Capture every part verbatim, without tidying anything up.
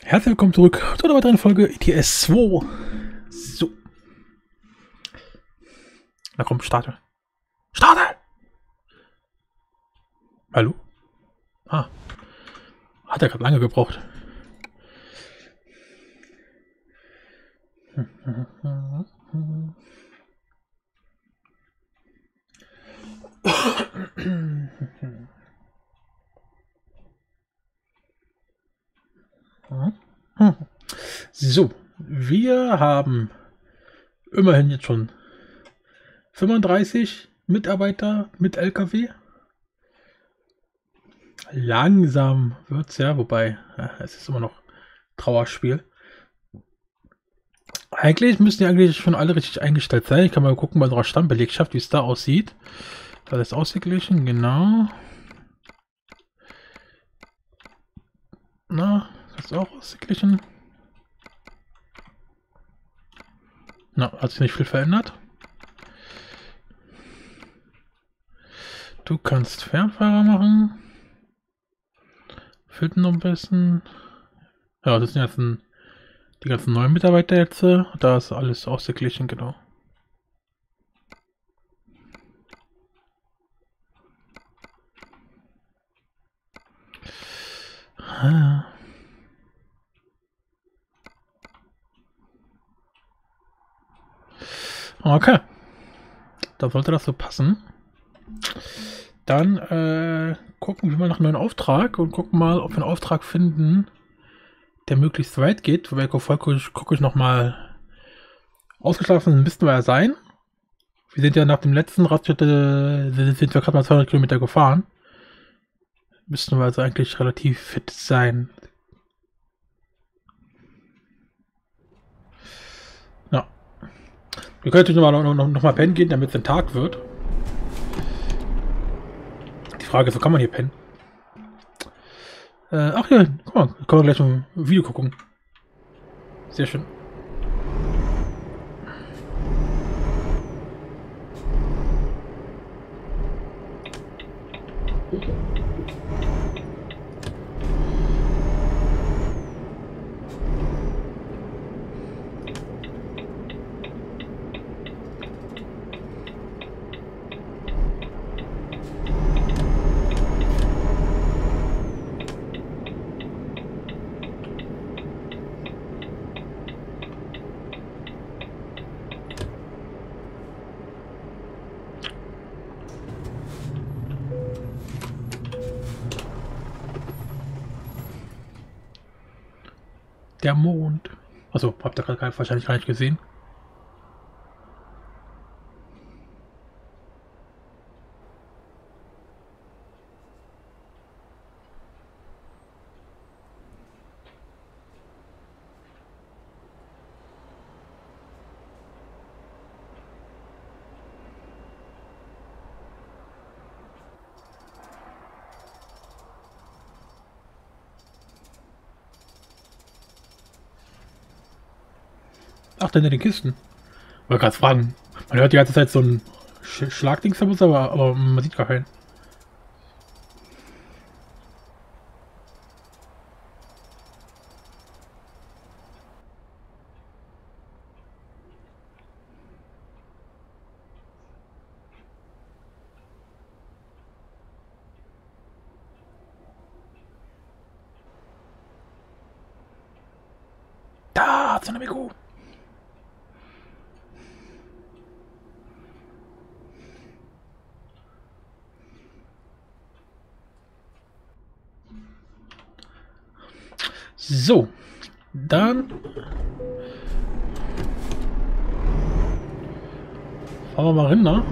Herzlich willkommen zurück zu einer weiteren Folge E T S zwei. So. Na komm, starte. Starte! Hallo? Ah. Hat er gerade lange gebraucht. So, wir haben immerhin jetzt schon fünfunddreißig Mitarbeiter mit L K W. Langsam wird's ja, wobei ja, es ist immer noch Trauerspiel. Eigentlich müssen die eigentlich schon alle richtig eingestellt sein. Ich kann mal gucken bei unserer Stammbelegschaft, wie es da aussieht. Da ist ausgeglichen, genau. Na, das ist auch ausgeglichen. Na, hat sich nicht viel verändert. Du kannst Fernfahrer machen. Fehlt noch ein bisschen. Ja, das sind jetzt ein, die ganzen neuen Mitarbeiter jetzt. Da ist alles ausgeglichen, genau. Ah. Okay. Da sollte das so passen. Dann äh, gucken wir mal nach einem neuen Auftrag und gucken mal, ob wir einen Auftrag finden, der möglichst weit geht. Wobei gucke ich, guck ich nochmal. Ausgeschlafen müssten wir ja sein. Wir sind ja nach dem letzten Radschritt äh, sind wir gerade mal zweihundert Kilometer gefahren. Müssten wir also eigentlich relativ fit sein. Ja. Wir können natürlich nochmal noch, noch, noch mal pennen gehen, damit es ein Tag wird. Die Frage ist, wo kann man hier pennen? Äh, ach ja, guck mal, können wir gleich ein Video gucken. Sehr schön. Der Mond. Also habt ihr gerade wahrscheinlich gar nicht gesehen. Ach, dann in den Kisten. Ich wollte gerade fragen. Man hört die ganze Zeit so ein Sch Schlagdings, aber, aber man sieht gar keinen. Da hat so eine Miku. So, dann fahren wir mal rein, ne?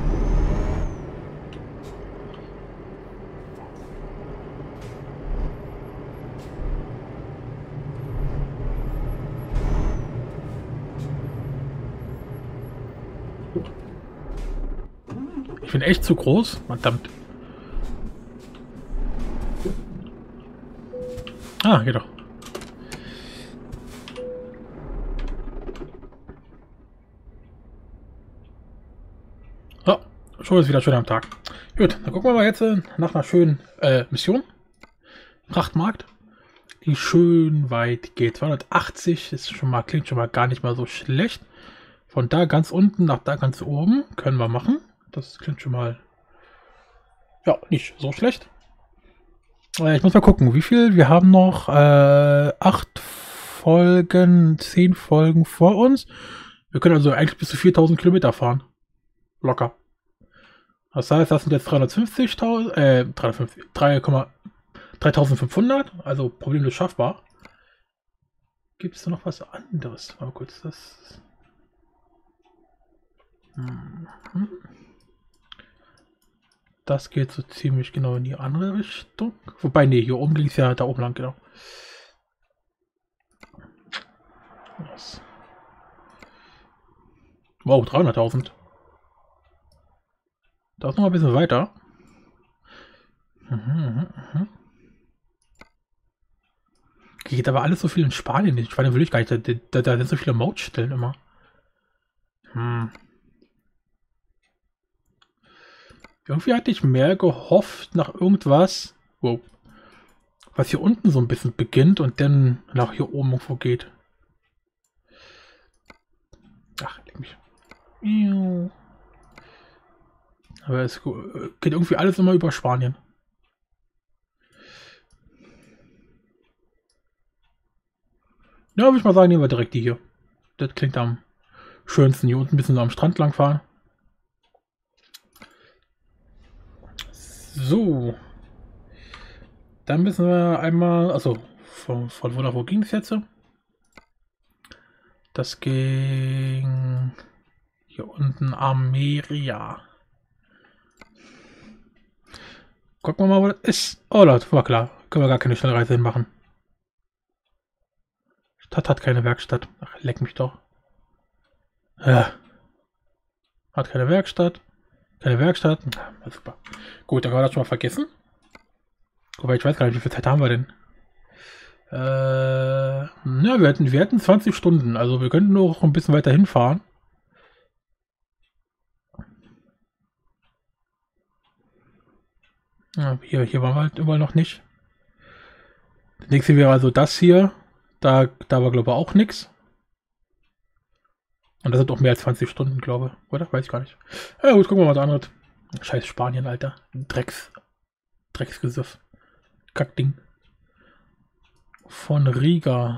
Ich bin echt zu groß, verdammt. Ah, geht doch. So, schon ist wieder schön am Tag. Gut, dann gucken wir mal jetzt nach einer schönen äh, Mission. Frachtmarkt. die schön weit geht. zweihundertachtzig ist schon mal, klingt schon mal gar nicht mal so schlecht. Von da ganz unten nach da ganz oben können wir machen. Das klingt schon mal, ja, nicht so schlecht. Äh, ich muss mal gucken, wie viel. Wir haben noch äh, acht Folgen, zehn Folgen vor uns. Wir können also eigentlich bis zu viertausend Kilometer fahren. Locker. Das heißt, das sind jetzt dreihundertfünfzigtausend, äh, dreihundertfünfzig, dreitausendfünfhundert, also problemlos schaffbar. Gibt es da noch was anderes? Mal kurz das. Mhm. Das geht so ziemlich genau in die andere Richtung. Wobei, nee, hier oben ging es ja da oben lang, genau. Was? Wow, dreihunderttausend. Das ist noch ein bisschen weiter. Mhm, mhm. Geht aber alles so viel in Spanien. In Spanien will ich gar nicht. Da, da, da sind so viele Mautstellen immer. Hm. Irgendwie hatte ich mehr gehofft nach irgendwas, wow, was hier unten so ein bisschen beginnt und dann nach hier oben irgendwo geht. Ach, leck mich. Aber es geht irgendwie alles immer über Spanien. Ja, würde ich mal sagen, nehmen wir direkt die hier. Das klingt am schönsten. Hier unten ein bisschen so am Strand lang fahren. So. Dann müssen wir einmal, also von, von wo nach wo ging es jetzt? Das ging hier unten Ameria. Gucken wir mal, wo das ist. Oh, das war klar. Können wir gar keine Schnellreise hinmachen. Stadt hat keine Werkstatt. Ach, leck mich doch. Ja. Hat keine Werkstatt. Keine Werkstatt. Na, super. Gut, dann können wir das schon mal vergessen. Wobei, ich weiß gar nicht, wie viel Zeit haben wir denn? Äh, na, wir hatten, wir hatten zwanzig Stunden. Also wir könnten noch ein bisschen weiter hinfahren. Ja, hier, hier waren wir halt überall noch nicht. Das nächste wäre also das hier. Da, da war, glaube ich, auch nichts. Und das sind auch mehr als zwanzig Stunden, glaube ich. Oder? Weiß ich gar nicht. Ja gut, gucken wir mal das andere. Scheiß Spanien, Alter. Drecks. Drecksgesüff. Kackding. Von Riga.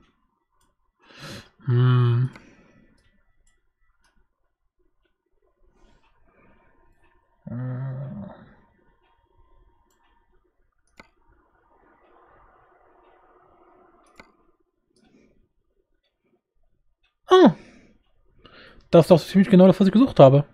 Hm. Hm. Ah. Das ist doch ziemlich genau das, was ich gesucht habe.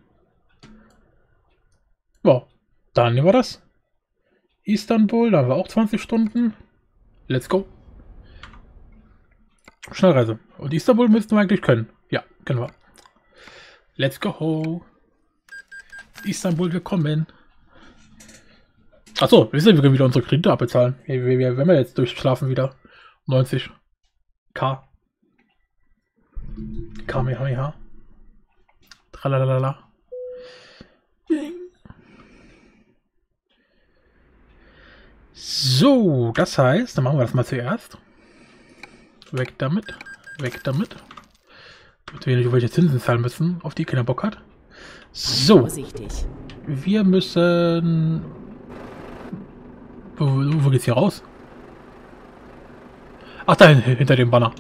Ja, dann nehmen wir das. Istanbul, da haben wir auch zwanzig Stunden. Let's go. Schnellreise. Und Istanbul müssten wir eigentlich können. Ja, können wir. Let's go. Istanbul, willkommen. Achso, wir sind wir können wieder unsere Kredite abbezahlen. Wir, wir, wir, wenn wir jetzt durchschlafen wieder. neunzig K. Kamehameha. Tralalala. So, das heißt, dann machen wir das mal zuerst. Weg damit. Weg damit. Damit wir nicht welche Zinsen zahlen müssen, auf die keiner Bock hat. So. Wir müssen... Wo, wo geht's hier raus? Ach, da hinter dem Banner.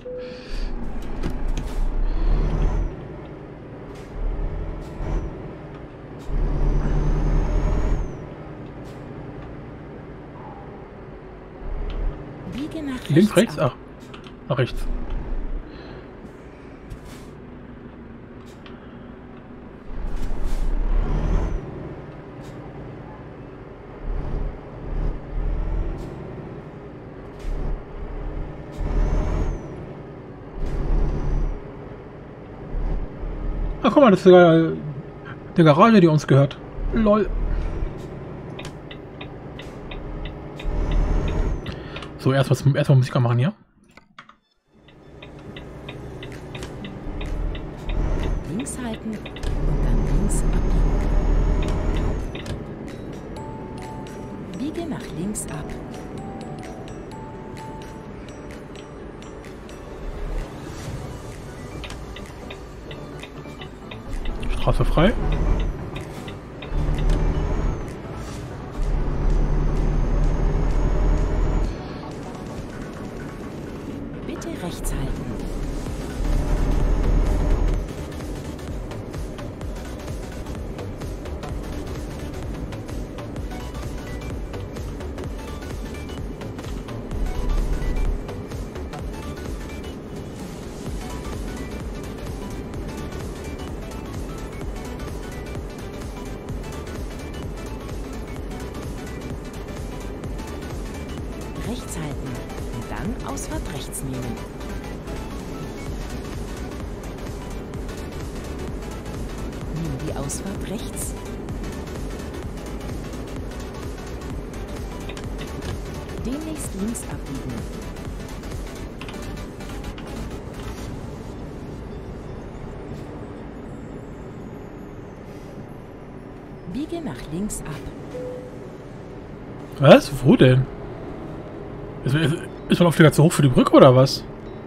Links, rechts? Ach, nach rechts. Ach, guck mal, das ist sogar die Garage, die uns gehört. Lol. So, erstmal erst Musik machen hier. Links halten und dann links abbiegen. Biege nach links ab. Straße frei. Bitte rechts halten. Rechts halten und dann Ausfahrt rechts nehmen. Nimm die Ausfahrt rechts. Demnächst links abbiegen. Biege nach links ab. Was? Wo denn? Ist, ist, ist mein Auflieger zu hoch für die Brücke oder was?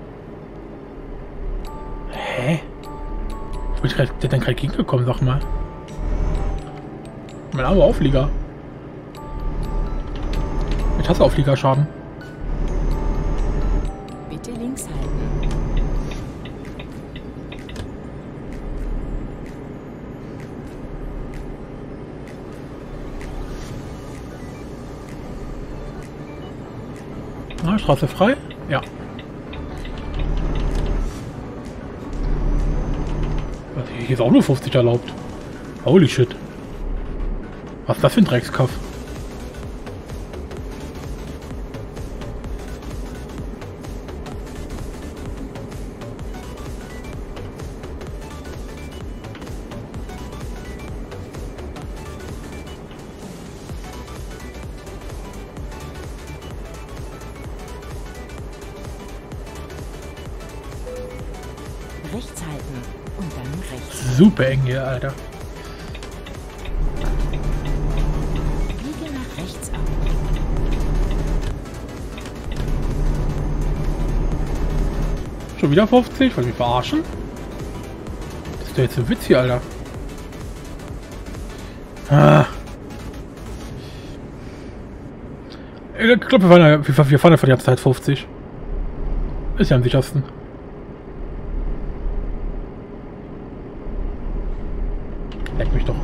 Hä? Ich bin grad, der ist dann gerade gegengekommen, sag mal. Mein armer Auflieger. Mit Hasse-Aufliegerschaden. Bitte links halten. Ah, Straße frei? Ja. Hier ist auch nur fünfzig erlaubt. Holy shit. Was ist das für ein Dreckskaff? Rechts halten und dann rechts. Super eng hier, Alter. Biege nach rechts ab. Schon wieder fünfzig? Wollt ihr mich verarschen? Das ist doch jetzt ein Witz hier, Alter. Ah. Ich glaube, wir fahren ja, wir fahren ja für die ganze Zeit fünfzig. Ist ja am sichersten. Leck mich doch.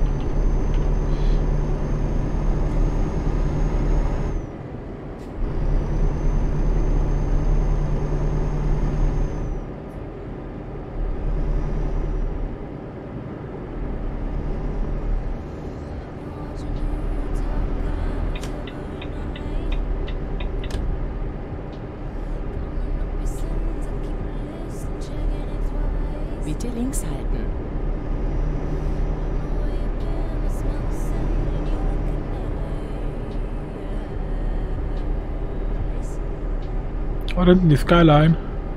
Bitte links halten. Oh, da hinten die Skyline.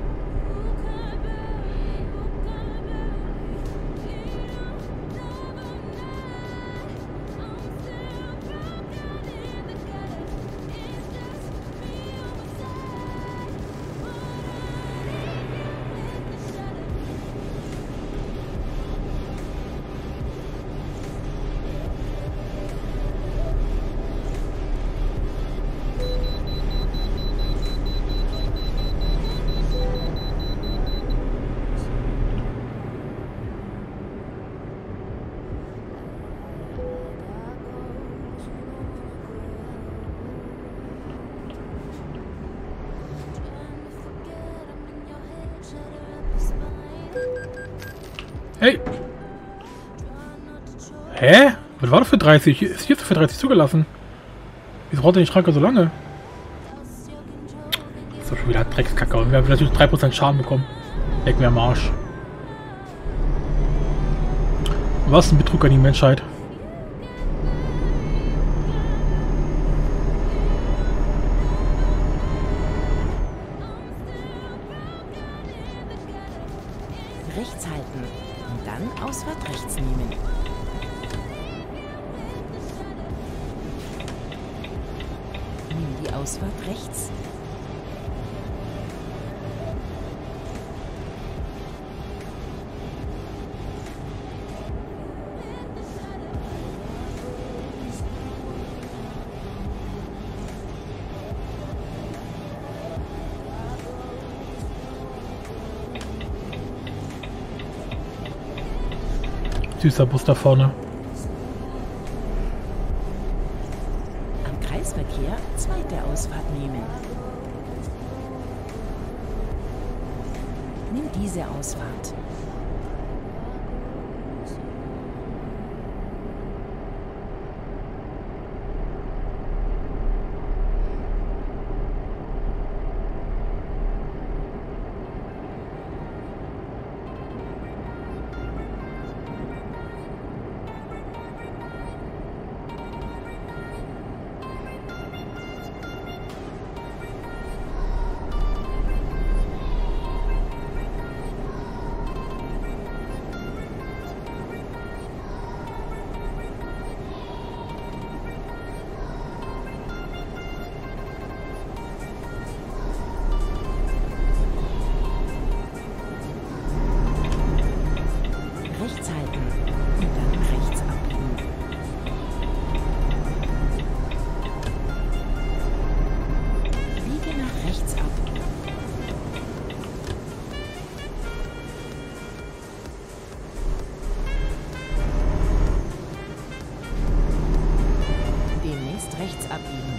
Hey! Hä? Was war das für dreißig? Ist hier für dreißig zugelassen? Wieso braucht der die Schranke so lange? Das ist doch schon wieder Dreckskacke. Und wir haben natürlich drei Prozent Schaden bekommen. Leck mir am Arsch. Was ein Betrug an die Menschheit. Rechts halten und dann Ausfahrt rechts nehmen. Nimm die Ausfahrt rechts. Süßer Bus da vorne. Am Kreisverkehr zweite Ausfahrt nehmen. Nimm diese Ausfahrt. Rechts halten und dann rechts abbiegen. Biege nach rechts ab. Demnächst rechts abbiegen.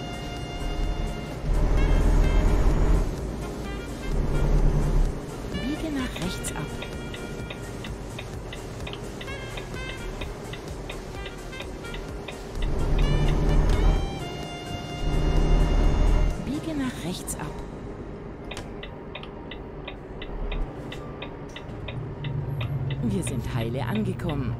Biege nach rechts ab. Biege nach rechts ab. Wir sind heile angekommen.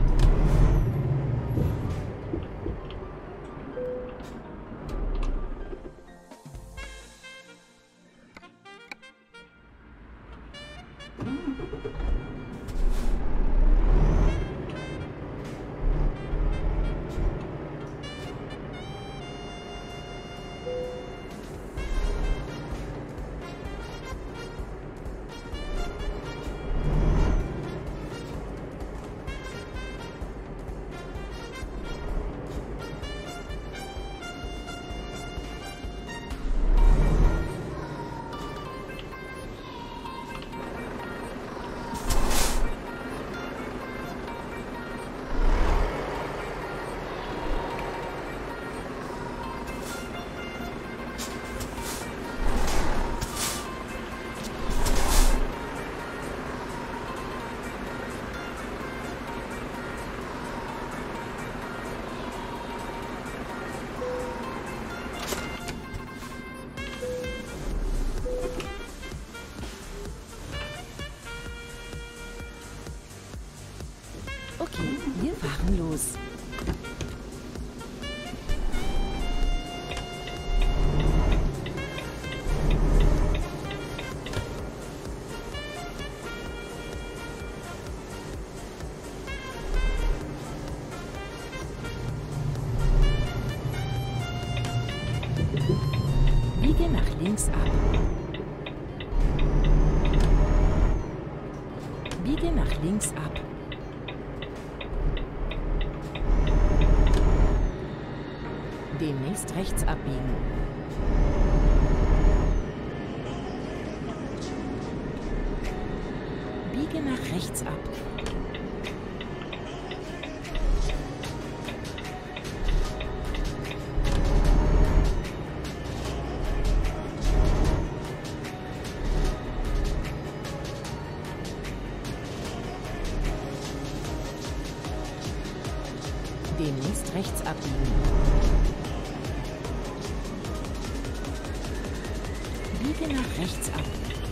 Okay, wir fahren los. Biege nach links ab. Biege nach links ab. Demnächst rechts abbiegen. Biege nach rechts ab. Demnächst rechts abbiegen. Biege nach rechts ab.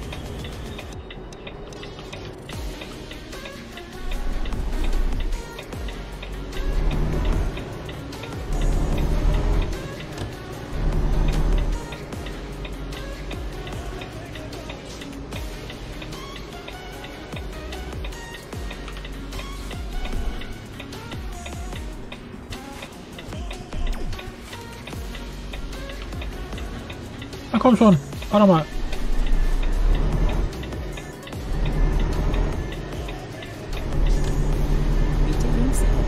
Na komm schon, fahr doch mal. Bitte links ab.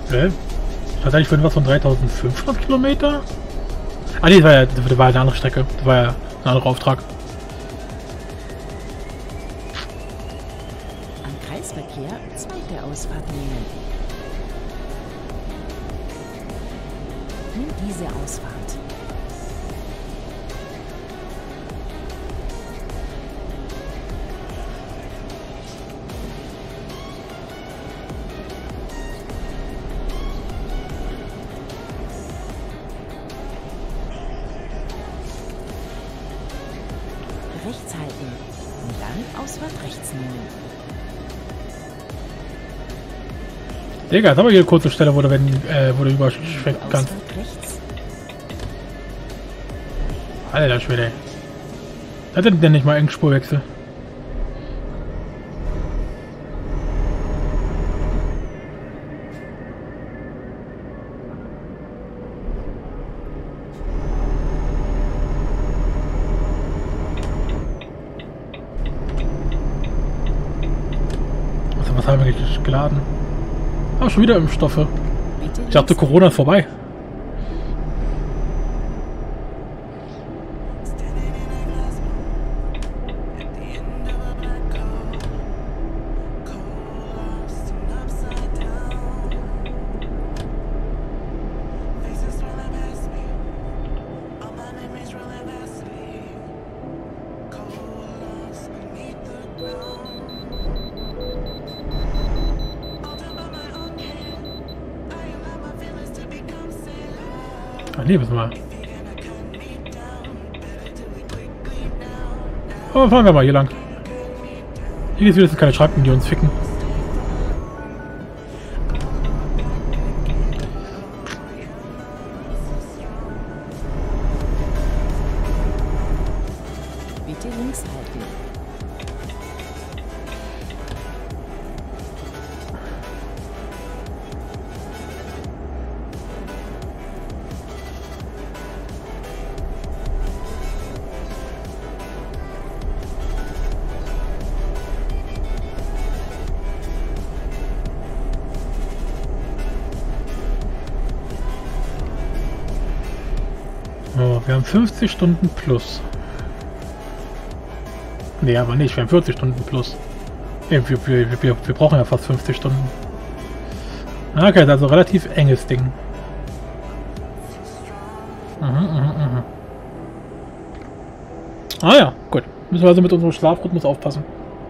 Hä? Ich hatte eigentlich vorhin was von dreitausendfünfhundert Kilometer? Ah, nee, das war ja, das war ja eine andere Strecke. Das war ja ein anderer Auftrag. Am Kreisverkehr zweite Ausfahrt nehmen. Nimm diese Ausfahrt. Rechts halten und dann Ausfahrt rechts nehmen. Digga, jetzt haben wir hier eine kurze Stelle, wo du, wenn, äh, wo du überschwenken kannst. Ausfahrt rechts. Alter Schwede. Das ist denn nicht mal Engspurwechsel. Also was haben wir eigentlich geladen? Ah, schon wieder Impfstoffe. Bitte Ich dachte, Corona ist vorbei. Ach nee, wissen wir. Aber fahren wir mal hier lang. Hier geht's wieder, keine Schranken, die uns ficken. Bitte links halten. Oh, wir haben fünfzig Stunden plus. Nee, aber nicht, wir haben vierzig Stunden plus. Nee, wir, wir, wir, wir brauchen ja fast fünfzig Stunden. Okay, das ist also relativ enges Ding. Mhm, mhm, mhm. Ah ja, gut. Müssen wir also mit unserem Schlafrhythmus aufpassen.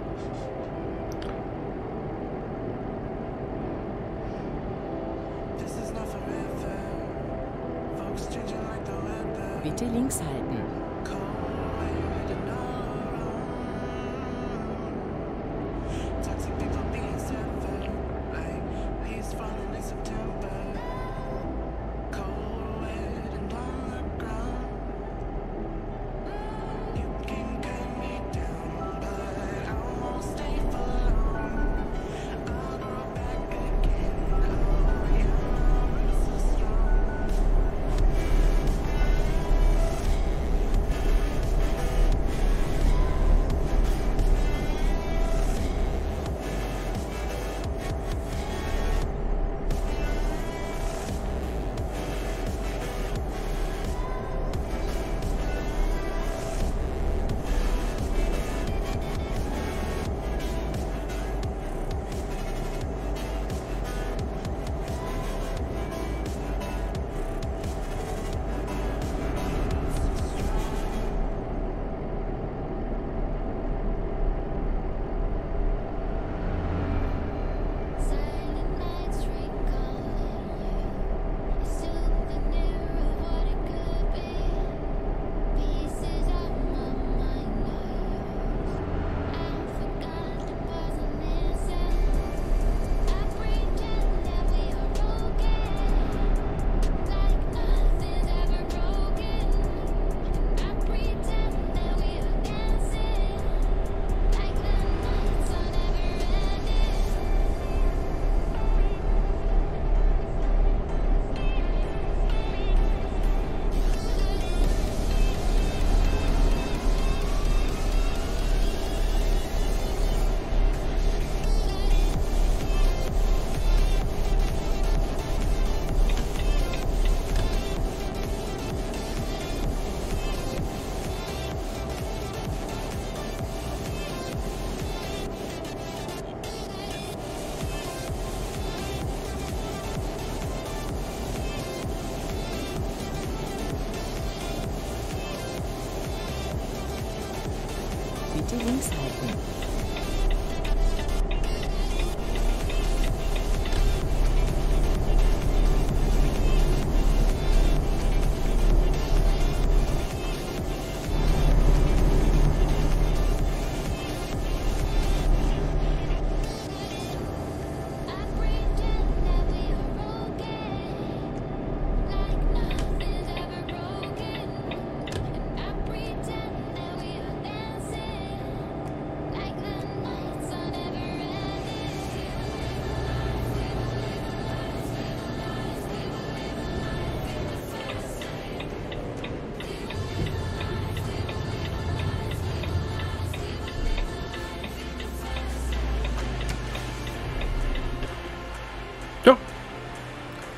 Bitte links halten.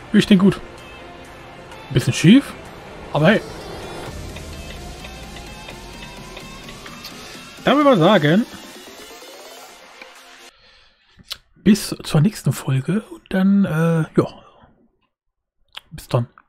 Ich denke gut. Bisschen schief, aber hey. Dann würde ich mal sagen, bis zur nächsten Folge und dann, äh, ja, bis dann.